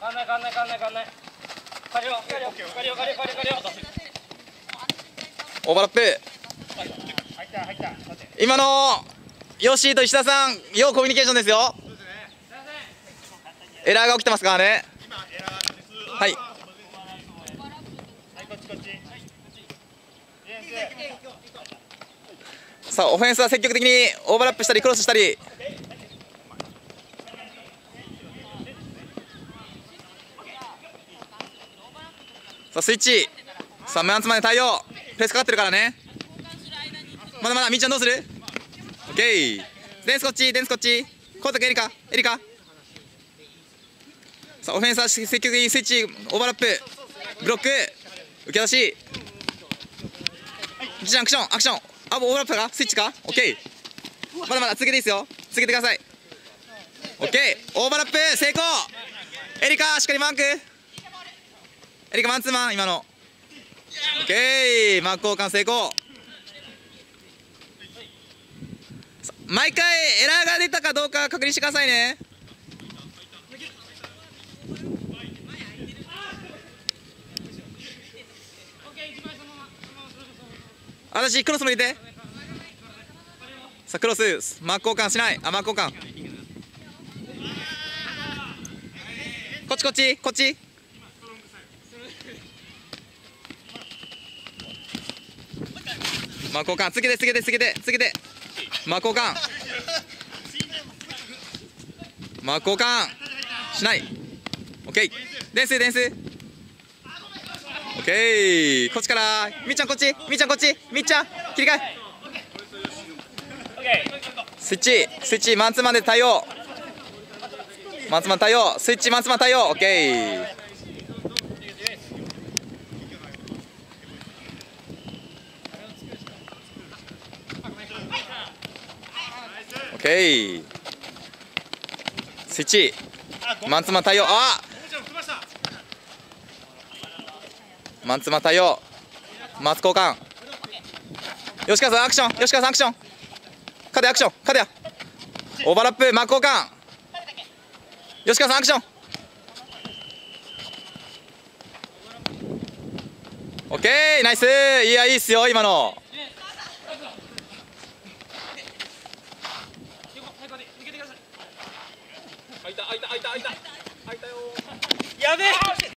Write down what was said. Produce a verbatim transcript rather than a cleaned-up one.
変わんない変わんない変わんない変わんない。借りよう借りよう借りよう借りよう借りよう借りよう。 オーバーラップ。今のヨッシーと石田さん、要コミュニケーションですよ。エラーが起きてますからね。はい。さあオフェンスは積極的にオーバーラップしたりクロスしたり。さあスイッチ。さあマンツーマンで対応。プレスかかってるからね。まだまだみーちゃんどうする？オッケー。デンスこっちデンスこっち。コートエリカエリカ。さあオフェンスは積極的にスイッチオーバーラップブロック受け出し。みーちゃんアクションアクション。あ、もうオーバーラップかスイッチか。オッケー。まだまだ続けていいですよ。続けてください。オッケー。オーバーラップ成功。エリカしっかりマーク。エリカマンツーマン今の。オッケー。マーク交換成功。毎回エラーが出たかどうか確認してくださいね。私クロスも入れて。さあクロスマーク交換しない。あマーク交換。こっちこっちこっち。マーク交換。続けて続けて続けて続けて。マーク交換。マーク交換しない。オッケー。デンスデンス。オッケー。こっちからみっちゃんこっちみっちゃんこっちみっちゃん切り替え。スイッチスイッチマンツーマンで対応。マンツーマン対応。スイッチマンツーマン対応。オッケー。オッケー。スイッチマンツーマン対応。あマンツーマン対応。マス交換。吉川さんアクション。吉川さんアクション。カデアクション。カデアオーバーラップマーク交換。吉川さんアクション。オッケーナイス。いやいいっすよ今の。 やべえ。